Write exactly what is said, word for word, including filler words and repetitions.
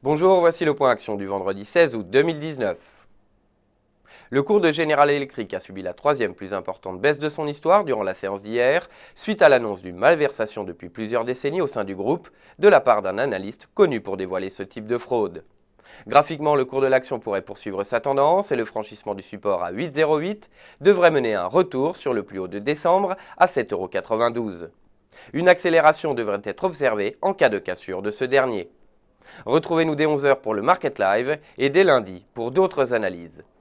Bonjour, voici le point action du vendredi seize août deux mille dix-neuf. Le cours de General Electric a subi la troisième plus importante baisse de son histoire durant la séance d'hier, suite à l'annonce d'une malversation depuis plusieurs décennies au sein du groupe, de la part d'un analyste connu pour dévoiler ce type de fraude. Graphiquement, le cours de l'action pourrait poursuivre sa tendance et le franchissement du support à huit virgule zéro huit devrait mener à un retour sur le plus haut de décembre à sept virgule quatre-vingt-douze euros. Une accélération devrait être observée en cas de cassure de ce dernier. Retrouvez-nous dès onze heures pour le Market Live et dès lundi pour d'autres analyses.